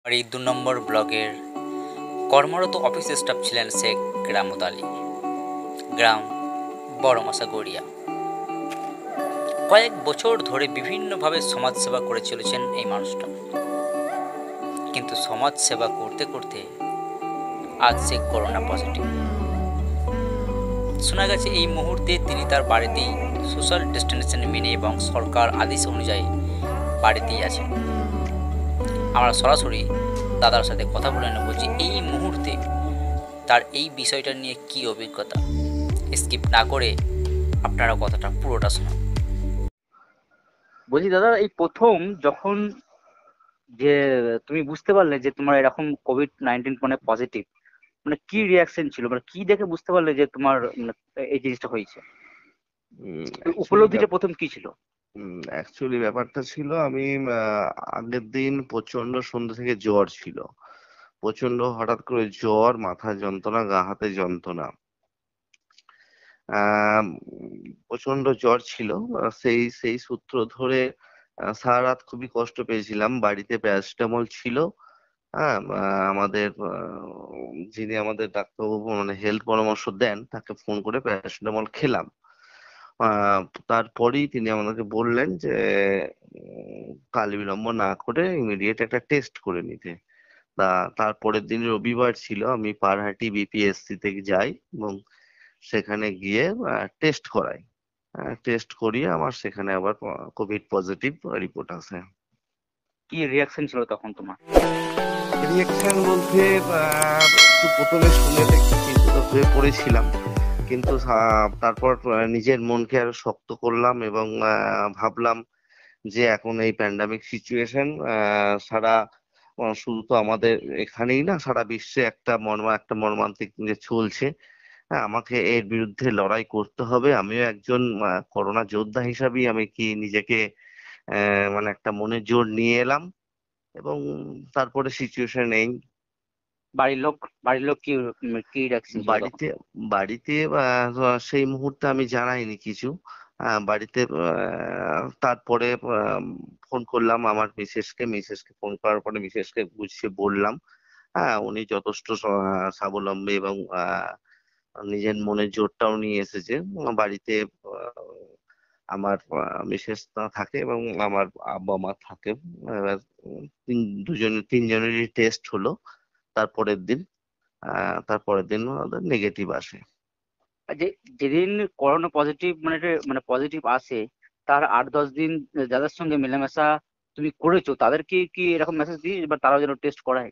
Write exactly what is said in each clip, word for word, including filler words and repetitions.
আর এই দু নম্বর ব্লকের কর্মরত অফিস স্টাফ ছিলেন শেখ রামত আলী, গ্রাম বড়মশা গড়িয়া। কয়েক বছর ধরে বিভিন্নভাবে সমাজসেবা করে চলেছেন এই মানুষটা, কিন্তু সমাজসেবা করতে করতে আজ সে করোনা পজিটিভ। শোনা গেছে এই মুহূর্তে তিনি তার বাড়িতেই সোশ্যাল ডিস্টেন্সিং মেনে এবং সরকার আদেশ অনুযায়ী বাড়িতেই আছেন। আমরা সরাসরি দাদার সাথে কথা বলে নেব যে এই মুহূর্তে তার এই বিষয়টা নিয়ে কি অভিজ্ঞতা। স্কিপ না করে আপনারা কথাটা পুরোটা শোনান। বলছি দাদা, এই প্রথম যখন যে তুমি বুঝতে পারলে যে তোমার এরকম কোভিড নাইন্টিন মানে পজিটিভ, মানে কি রিয়াকশন ছিল, মানে কি দেখে বুঝতে পারলে যে তোমার মানে এই জিনিসটা হয়েছে? ওই অ্যাকচুয়ালি উপলব্ধিটা প্রথম কি ছিল? অ্যাকচুয়ালি ব্যাপারটা ছিল, আমি আহ, আগের দিন প্রচন্ড সন্ধ্যা থেকে জ্বর ছিল। প্রচন্ড হঠাৎ করে জ্বর, মাথা যন্ত্রণা, গা হাতে যন্ত্রণা। আহ প্রচন্ড জ্বর ছিল। আহ, সেই সেই সূত্র ধরে আহ, সারা রাত খুবই কষ্ট পেয়েছিলাম। বাড়িতে প্যারাসিটামল ছিল। হ্যাঁ, আহ, আমাদের আহ, যিনি আমাদের ডাক্তারবাবু মানে হেলথ পরামর্শ দেন, তাকে ফোন করে প্যারাসিটামল খেলাম। আহ তারপরেই তিনি আমাদেরকে বললেন যে উম, কাল বিলম্ব না করে ইমিডিয়েট একটা টেস্ট করে নিতে। তা তারপরের দিন রবিবার ছিল, আমি পারহাটি বিপিএসসি থেকে যাই এবং সেখানে গিয়ে টেস্ট করাই। টেস্ট করিয়ে আমার সেখানে আবার কোভিড পজিটিভ রিপোর্ট আসে। কি রিয়াকশন ছিল তখন তোমার? রিয়েকশন বলতে আহ, একটু প্রথমে শুনে তো একটু চিন্তিত হয়ে পড়েছিলাম, কিন্তু আহ, তারপর আহ, নিজের মনকে আরো শক্ত করলাম এবং আহ, ভাবলাম যে এখন এই প্যান্ডামিক সিচুয়েশন সারা আহ, শুধু তো আমাদের এখানেই না, সারা বিশ্বে একটা মর্মা একটা মর্মান্তিক যে চলছে। হ্যাঁ, আমাকে এর বিরুদ্ধে লড়াই করতে হবে। আমিও একজন আহ, করোনা যোদ্ধা হিসাবেই আমি কি নিজেকে আহ, মানে একটা মনে জোর নিয়ে এলাম এবং তারপরে সিচুয়েশন এই। বাড়ির লোক বাড়ির লোক কি কি রিয়াকশন ছিল তখন? বাড়িতে বাড়িতে আহ, সেই মুহূর্তে আমি জানাইনি কিছু। আহ, বাড়িতে আহ, তারপরে ফোন করলাম আমার মিসেসকে মিসেসকে ফোন করার পরে মিসেসকে বুঝিয়ে বললাম। হ্যাঁ, উনি যথেষ্ট স- স্বাবলম্বী এবং আহ, নিজের মনের জোরটাও নিয়ে এসেছে। উম, বাড়িতে আহ, আমার মিসেস থাকে এবং আমার আব্বা মা থাকে। এবার উম, তিন দুজন তিনজনেরই টেস্ট হলো তারপরের দিন। আহ তারপরের দিন ওদের নেগেটিভ আসে। আর যে যেদিন করোনা পজিটিভ মানে এটা- মানে পজিটিভ আসে, তার আট দশ দিন যাদের সঙ্গে মেলামেশা তুমি করেছো তাদেরকে কি এরকম মেসেজ দিয়ে বা তারাও যেন টেস্ট করায়?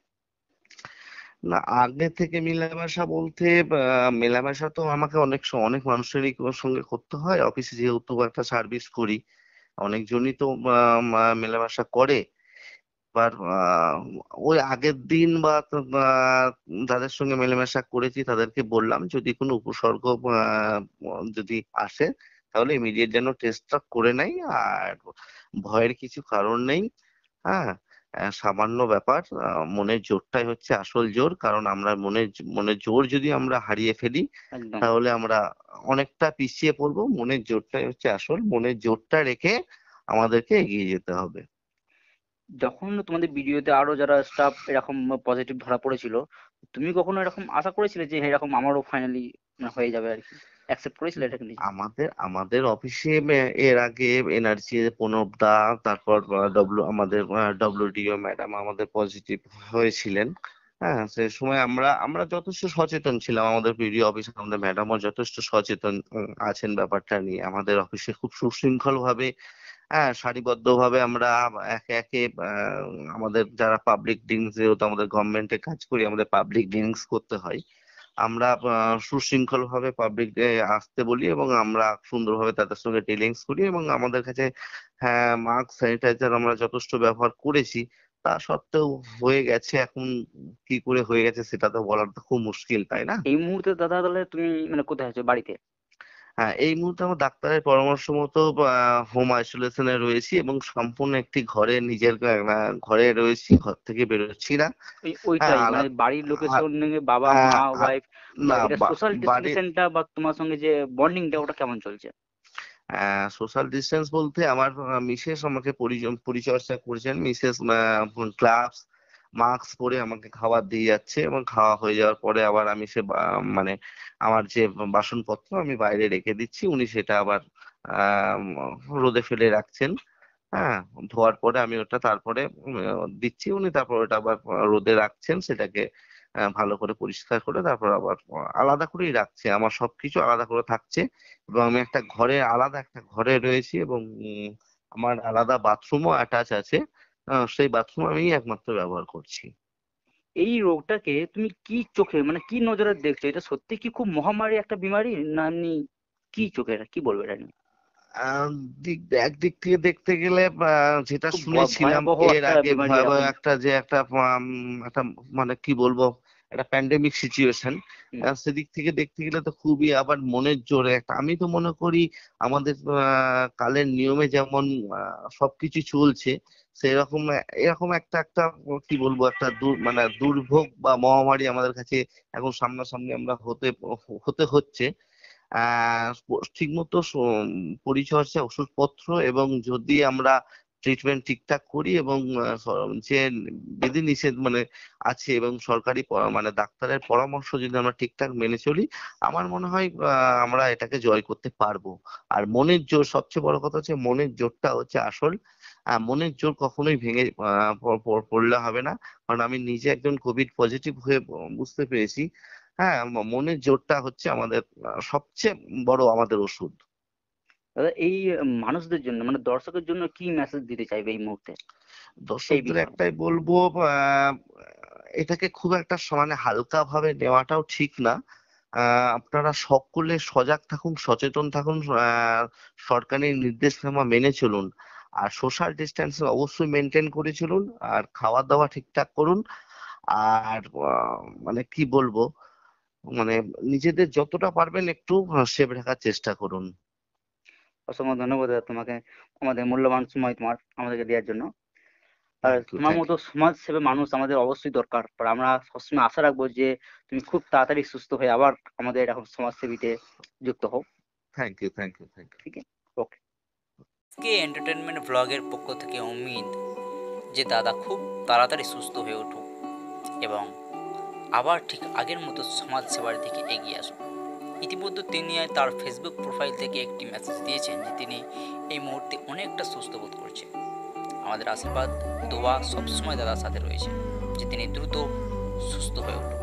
না, আগে থেকে মেলামেশা বলতে আহ, মেলামেশা তো আমাকে অনেক স- অনেক মানুষেরই কো- সঙ্গে করতে হয়। অফিসে যেহেতু একটা সার্ভিস করি, অনেকজনই তো আহ, মা- মেলামেশা করে। এবার আহ, ওই আগের দিন বা তো- বা যাদের সঙ্গে মেলামেশা করেছি তাদেরকে বললাম যদি কোনো উপসর্গ আহ, যদি আসে তাহলে ইমিডিয়েট যেন টেস্টটা করে নেয়। আর ভয়ের কিছু কারণ নেই। হ্যাঁ, আহ, সামান্য ব্যাপার। আহ, মনের জোরটাই হচ্ছে আসল জোর, কারণ আমরা মনের মনের জোর যদি আমরা হারিয়ে ফেলি একদম। তাহলে আমরা অনেকটা পিছিয়ে পড়বো। মনের জোরটাই হচ্ছে আসল, মনের জোরটা রেখে আমাদেরকে এগিয়ে যেতে হবে। যখন তোমাদের ভিডিওতে আরো যারা স্টাফ এরকম পজিটিভ ধরা পড়েছিল, তুমি কখনো এরকম আশা করেছিলে যে হ্যাঁ, এরকম আমারও ফাইনালি হয়ে যাবে আর কি? অ্যাকসেপ্ট করেছিলে এটাকে নিজে? আমাদের আমাদের অফিসে এর আগে এনআরসি প্রণব দা, তারপর ডব্লিউ আমাদের ডব্লিউডিও ম্যাডাম আমাদের পজিটিভ হয়েছিলেন। হ্যাঁ, সে সময় আমরা আমরা যথেষ্ট সচেতন ছিলাম। আমাদের পিডি অফিস আমাদের ম্যাডামও যথেষ্ট সচেতন উম, আছেন ব্যাপারটা নিয়ে। আমাদের অফিসে খুব সুশৃঙ্খল ভাবে, হ্যাঁ, সারিবদ্ধ ভাবে আমরা একে একে আহ, আমাদের যারা পাবলিক ডিলিংস, যেহেতু আমাদের গভর্নমেন্টে কাজ করি, আমাদের পাবলিক ডিলিংস করতে হয়। আমরা সুশৃঙ্খল ভাবে পাবলিক আসতে বলি এবং আমরা সুন্দরভাবে তাদের সঙ্গে ডিলিংস করি এবং আমাদের কাছে, হ্যাঁ, মাস্ক স্যানিটাইজার আমরা যথেষ্ট ব্যবহার করেছি। তা সত্ত্বেও হয়ে গেছে। এখন কি করে হয়ে গেছে সেটা তো বলার তো খুব মুশকিল, তাই না? এই মুহূর্তে দাদা তাহলে তুমি মানে কোথায় আছো, বাড়িতে? হ্যাঁ, এই মুহূর্তে আমার ডাক্তারের পরামর্শ মতো হোম আইসোলেশনে রয়েছি এবং সম্পূর্ণ একটি ঘরে, নিজের আহ, ঘরে রয়েছি, ঘর থেকে বেরোচ্ছি না। ওই হ্যাঁ, ওইটাই মানে আলাদা বাড়ির লোকের সঙ্গে বাবা মা ওয়াইফ বা না, এটা সোশ্যাল বাড়ি ডিস্টেন্সটা বা তোমার সঙ্গে যে বন্ডিংটা ওটা কেমন চলছে? সোশ্যাল ডিস্টেন্স বলতে আমার মিসেস আমাকে পরি- পরিচর্যা করেছেন। মিসেস ক্লাবস মাস্ক পরে আমাকে খাবার দিয়ে যাচ্ছে, এবং খাওয়া হয়ে যাওয়ার পরে আবার আমি সে বা- মানে আমার যে বাসনপত্র আমি বাইরে রেখে দিচ্ছি, উনি সেটা আবার আহ রোদে ফেলে রাখছেন। হ্যাঁ, ধোয়ার পরে আমি ওটা তারপরে উম, দিচ্ছি, উনি তারপর ওটা আবার রোদে রাখছেন, সেটাকে আহ, ভালো করে পরিষ্কার করে তারপর আবার আলাদা করেই রাখছে, আমার সবকিছু আলাদা করে থাকছে। এবং আমি একটা ঘরে, আলাদা একটা ঘরে রয়েছি, এবং উম, আমার আলাদা বাথরুমও অ্যাটাচ আছে। আহ, সেই বাথরুম আমি একমাত্র ব্যবহার করছি। এই রোগটাকে তুমি কি চোখে মানে কি নজরে দেখছো? এটা সত্যি কি খুব মহামারী একটা বিমারি, না এমনি কি চোখে, এটা কি বলবো এটা নিয়ে? আহ, দিক একদিক থেকে দেখতে গেলে আহ, যেটা খুব ভয়- শুনেছিলাম ভয়াবহ এর একটা আগে, বিমারি ভয়াবহ এখন। একটা যে একটা উম, একটা মানে কি বলবো, একটা প্যান্ডেমিক সিচুয়েশন, হুম। সেদিক থেকে দেখতে গেলে তো খুবই, আবার মনের জোরে একটা, আমি তো মনে করি আমাদের আহ, কালের নিয়মে যেমন আহ, সবকিছু চলছে, সেরকম এরকম একটা একটা কি বলবো, একটা দুর মানে দুর্ভোগ বা মহামারী আমাদের কাছে এখন সামনাসামনি আমরা হতে হতে হচ্ছে। আহ ঠিক মতো পরিচর্যা, ওষুধপত্র, এবং যদি আমরা ট্রিটমেন্ট ঠিকঠাক করি, এবং আহ, স- যে বিধি নিষেধ মানে আছে, এবং সরকারি প- মানে ডাক্তারের পরামর্শ যদি আমরা ঠিকঠাক মেনে চলি, আমার মনে হয় আহ, আমরা এটাকে জয় করতে পারবো। আর মনের জোর, সবচেয়ে বড় কথা হচ্ছে মনের জোরটা হচ্ছে আসল। আহ, মনের জোর কখনোই ভেঙে আহ, প- প- পড়লে হবে না। কারণ আমি নিজে একজন কোভিড পজিটিভ হয়ে বুঝতে পেরেছি, হ্যাঁ, ম- মনের জোরটা হচ্ছে আমাদের আহ, সবচেয়ে বড় আমাদের ওষুধ। দাদা, এই মানুষদের জন্য মানে দর্শকের জন্য কি মেসেজ দিতে চাইবে এই মুহূর্তে এই দর্শকদের বিষয়ে? একটাই বলবো, আহ, এটাকে খুব একটা স- মানে হালকা ভাবে নেওয়াটাও ঠিক না। আহ, আপনারা সকলে সজাগ থাকুন, সচেতন থাকুন, আহ, সরকারি নির্দেশনামা মেনে চলুন, আর সোশ্যাল ডিস্টেন্স অবশ্যই মেনটেন করে চলুন, আর খাওয়া দাওয়া ঠিকঠাক করুন। আর আহ, মানে কি বলবো, মানে নিজেদের যতটা পারবেন একটু সেভ রাখার চেষ্টা করুন। অসংখ্য ধন্যবাদ দাদা তোমাকে, আমাদের মূল্যবান সময় তোমার আমাদেরকে দেওয়ার জন্য। আর থ্যাংক ইউ, তোমার থ্যাংক মতো ইউ, সমাজ সেবা মানুষ আমাদের অবশ্যই দরকার, আর আমরা সবসময় আশা রাখবো যে তুমি খুব তাড়াতাড়ি সুস্থ হয়ে আবার আমাদের এরকম সমাজসেবীতে যুক্ত হও। Thank you, thank you, thank you. ঠিক আছে, ওকে। কে এন্টারটেনমেন্ট ব্লগের পক্ষ থেকে উম্মিদ যে দাদা খুব তাড়াতাড়ি সুস্থ হয়ে উঠুক এবং আবার ঠিক আগের মতো সমাজ সেবার দিকে এগিয়ে আসুন। ইতিমধ্যে তিনি তার ফেসবুক প্রোফাইল থেকে একটি মেসেজ দিয়েছেন যে তিনি এই মুহূর্তে অনেকটা সুস্থ বোধ করছেন। আমাদের আশীর্বাদ, দোয়া সবসময় দাদার সাথে রয়েছে যে তিনি দ্রুত সুস্থ হয়ে উঠুন।